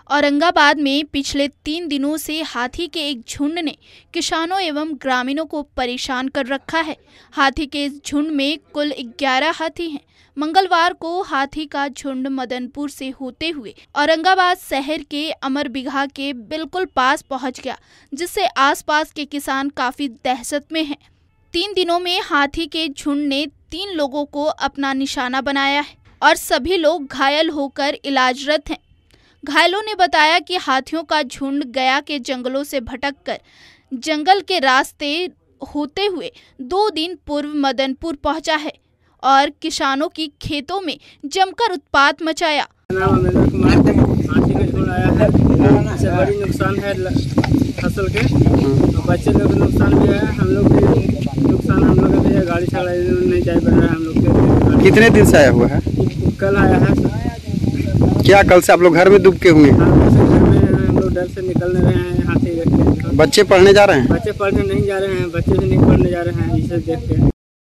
औरंगाबाद में पिछले 3 दिनों से हाथी के एक झुंड ने किसानों एवं ग्रामीणों को परेशान कर रखा है। हाथी के इस झुंड में कुल 11 हाथी हैं। मंगलवार को हाथी का झुंड मदनपुर से होते हुए औरंगाबाद शहर के अमर बिगहा के बिल्कुल पास पहुंच गया, जिससे आसपास के किसान काफी दहशत में हैं। 3 दिनों में हाथी के झुंड ने 3 लोगों को अपना निशाना बनाया है और सभी लोग घायल होकर इलाजरत हैं। घायलों ने बताया कि हाथियों का झुंड गया के जंगलों से भटककर जंगल के रास्ते होते हुए 2 दिन पूर्व मदनपुर पहुंचा है और किसानों की खेतों में जमकर उत्पात मचाया। हाथी का झुंड आया है, इससे बड़ी नुकसान है फसल के, बच्चे लोग को नुकसान भी है, हम लोग भी नुकसान, हम लोग भी गाड़ी चला नहीं जा पा रहा है। हम लोग कितने दिन से आया हुआ है? कल आया है। क्या कल से आप लोग घर में डूब के हुए? हम लोग डर से निकल रहे हैं। हाथी बच्चे पढ़ने जा रहे हैं? बच्चे पढ़ने नहीं जा रहे हैं, बच्चे भी नहीं पढ़ने जा रहे हैं, इसे देख के।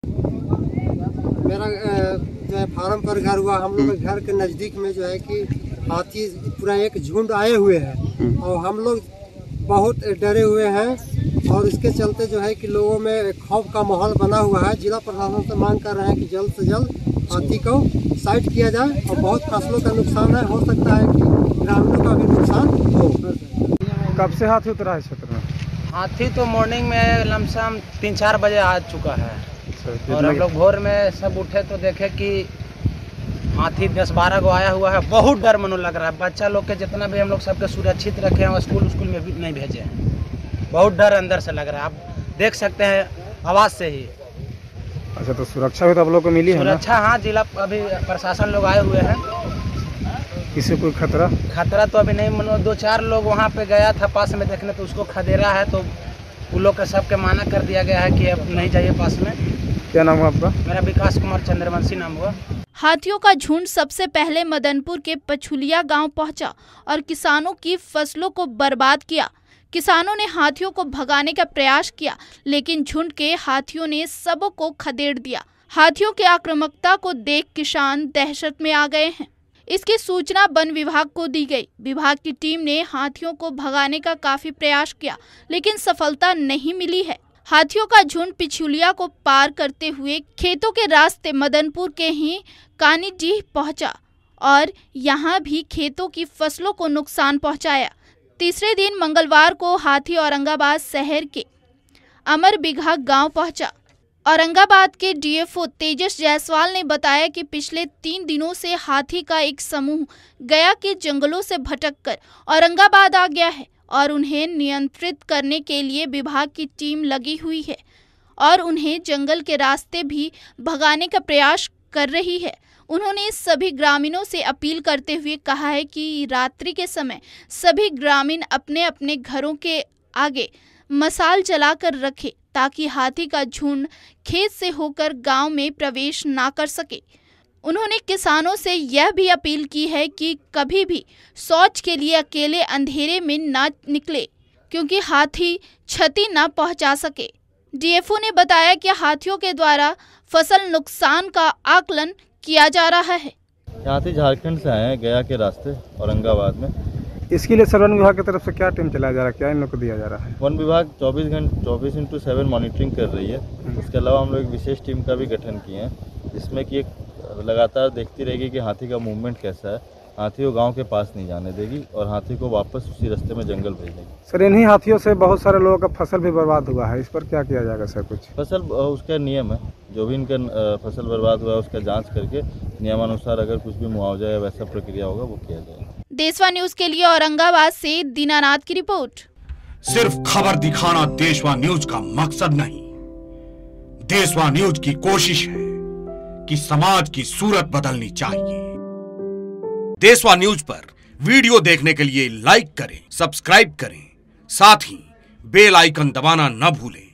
मेरा जो है फार्म पर घर हुआ, हम लोग के घर के नज़दीक में जो है कि हाथी पूरा एक झुंड आए हुए हैं और हम लोग बहुत डरे हुए हैं और इसके चलते जो है कि लोगों में खौफ का माहौल बना हुआ है। जिला प्रशासन से मांग कर रहे हैं कि जल्द से जल्द हाथी को साइड किया जाए और बहुत फसलों का नुकसान है, हो सकता है कि ग्रामीणों का भी नुकसान हो। कब से हाथी उतरा है क्षेत्र में? हाथी तो मॉर्निंग में लमसम 3-4 बजे आ चुका है और हम लोग भोर में सब उठे तो देखे कि हाथी 10-12 को आया हुआ है। बहुत डर मनो लग रहा है। बच्चा लोग के जितना भी हम लोग सबके सुरक्षित रखे हैं, स्कूल में भी नहीं भेजे हैं। बहुत डर अंदर से लग रहा है, आप देख सकते हैं आवाज़ से ही। अच्छा, तो सुरक्षा भी तो आप लोग को मिली है ना? सुरक्षा, हाँ, जिला अभी प्रशासन लोग आए हुए हैं। किसी कोई खतरा तो अभी नहीं, मनो 2-4 लोग वहाँ पे गया था पास में देखने, तो उसको खदेरा है, तो उन लोग का सबके माना कर दिया गया है कि अब नहीं जाइए पास में। क्या नाम हुआ आपका? मेरा विकास कुमार चंद्रवंशी नाम हुआ। हाथियों का झुंड सबसे पहले मदनपुर के पछुलिया गांव पहुंचा और किसानों की फसलों को बर्बाद किया। किसानों ने हाथियों को भगाने का प्रयास किया, लेकिन झुंड के हाथियों ने सबों को खदेड़ दिया। हाथियों की आक्रामकता को देख किसान दहशत में आ गए हैं। इसकी सूचना वन विभाग को दी गई। विभाग की टीम ने हाथियों को भगाने का काफी प्रयास किया, लेकिन सफलता नहीं मिली है। हाथियों का झुंड पिछुलिया को पार करते हुए खेतों के रास्ते मदनपुर के ही कानीडीह पहुंचा और यहां भी खेतों की फसलों को नुकसान पहुंचाया। तीसरे दिन मंगलवार को हाथी औरंगाबाद शहर के अमर बिगहा गांव पहुंचा। औरंगाबाद के डीएफओ तेजस जायसवाल ने बताया कि पिछले 3 दिनों से हाथी का एक समूह गया के जंगलों से भटककर औरंगाबाद आ गया है और उन्हें नियंत्रित करने के लिए विभाग की टीम लगी हुई है और उन्हें जंगल के रास्ते भी भगाने का प्रयास कर रही है। उन्होंने सभी ग्रामीणों से अपील करते हुए कहा है कि रात्रि के समय सभी ग्रामीण अपने अपने घरों के आगे मशाल जलाकर रखें, ताकि हाथी का झुंड खेत से होकर गांव में प्रवेश ना कर सके। उन्होंने किसानों से यह भी अपील की है कि कभी भी शौच के लिए अकेले अंधेरे में ना निकले, क्योंकि हाथी क्षति न पहुंचा सके। डीएफओ ने बताया कि हाथियों के द्वारा फसल नुकसान का आकलन किया जा रहा है। हाथी झारखंड से आए हैं, गया के रास्ते औरंगाबाद में। इसके लिए वन विभाग की तरफ से क्या टीम चलाया जा रहा है, क्या इन लोग को दिया जा रहा है? वन विभाग 24/7 मॉनिटरिंग कर रही है। इसके अलावा हम लोग एक विशेष टीम का भी गठन किए हैं, जिसमें कि एक लगातार देखती रहेगी कि हाथी का मूवमेंट कैसा है, हाथी को गांव के पास नहीं जाने देगी और हाथी को वापस उसी रास्ते में जंगल भेजेगी। सर, इन्हीं हाथियों से बहुत सारे लोगों का फसल भी बर्बाद हुआ है, इस पर क्या किया जाएगा सर? कुछ फसल उसका नियम है, जो भी इनका फसल बर्बाद हुआ है उसका जांच करके नियमानुसार अगर कुछ भी मुआवजा या वैसा प्रक्रिया होगा वो किया जाएगा। देशवा न्यूज के लिए औरंगाबाद से दीनानाथ की रिपोर्ट। सिर्फ खबर दिखाना देशवा न्यूज का मकसद नहीं, देशवा न्यूज की कोशिश है कि समाज की सूरत बदलनी चाहिए। देशवा न्यूज पर वीडियो देखने के लिए लाइक करें, सब्सक्राइब करें, साथ ही बेल आइकन दबाना न भूलें।